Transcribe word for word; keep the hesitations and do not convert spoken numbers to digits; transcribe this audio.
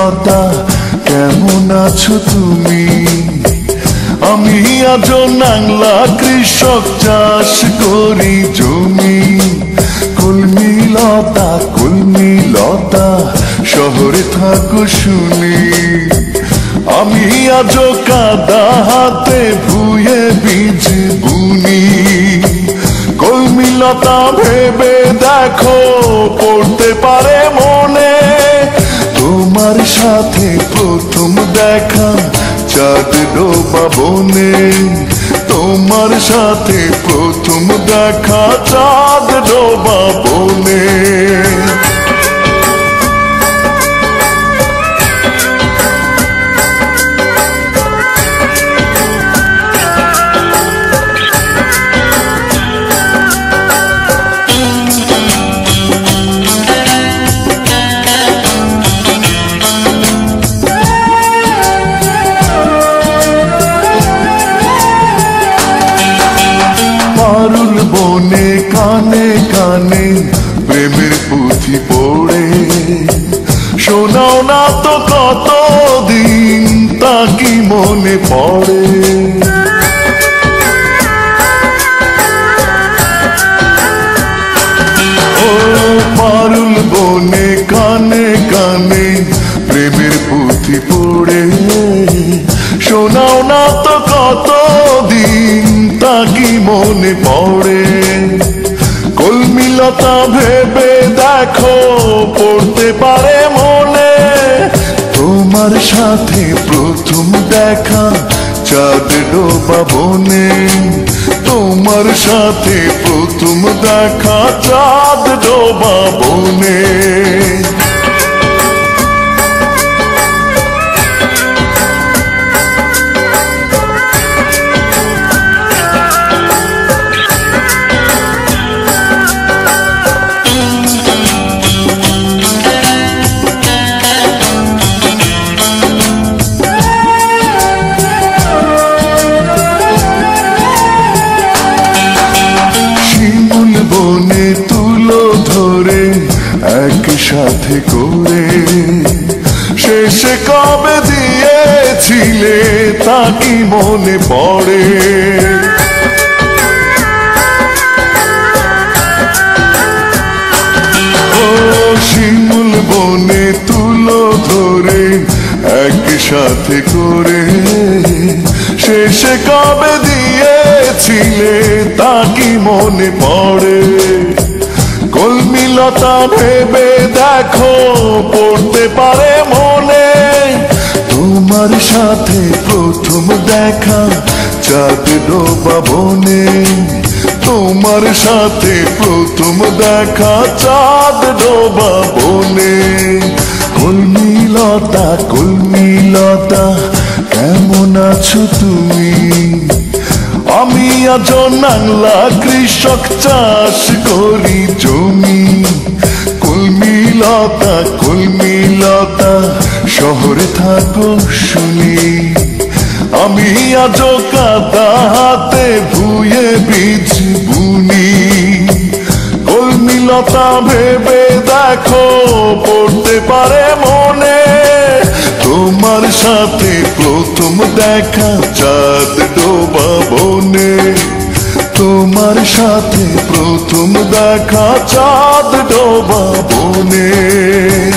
লতা কেমন আছো তুমি? আমি আজও নাংলা কৃষক, চাষ করি জমি। কলমি লতা কলমি লতা শহরে থাকো শুনি। আমি আজও কাদা হাতে ভুয়ে বীজ বুনি। কলমি লতা ভেবে দেখো পড়তে পারে মনে, তোমার সাথে প্রথম দেখা চাঁদ ডোবা বনে। তোমার সাথে প্রথম দেখা চাঁদ ডোবা বনে। পারুল বনে কানে কানে প্রেমের পুঁথি পড়ে, শোনাও না তো কতদিন তা কি মনে পড়ে। ও পারুল বনে কানে কানে প্রেমের পুঁথি পড়ে, শোনাও না তো কতদিন তা কি মনে পড়ে। কলমি লতা ভেবে দেখো পড়তে পারে মনে, তোমার সাথে প্রথম দেখা চাঁদ ডোবা বনে। তোমার সাথে প্রথম দেখা চাঁদ ডোবা বনে। বনে তুলো ধরে একসাথে করে, শেষে কবে দিয়েছিলে তা কি মনে পড়ে। ও শিমুল বনে তুলো ধরে একসাথে করে, শেষে কবে দিয়েছিলে তা কি মনে পড়ে। কলমি লতা ভেবে দেখো পড়তে পারে মনে, তোমার সাথে প্রথম দেখা চাঁদ ডোবা বনে। তোমার সাথে প্রথম দেখা চাঁদ ডোবা বনে। কলমি লতা কলমি লতা কেমন আছো তুমি? আমি আজও নাংলা কৃষক, চাষ করি জমি। কলমি লতা কলমি লতা শহরে থাকো শুনি। আমি আজও কাদা হাতে ভুয়ে বীজ বুনি। কলমি লতা ভেবে দেখো পড়তে পারে মনে, তোমার সাথে প্রথম দেখা চাঁদ ডোবা বনে। তোমার সাথে প্রথম দেখা চাঁদ ডোবা বনে।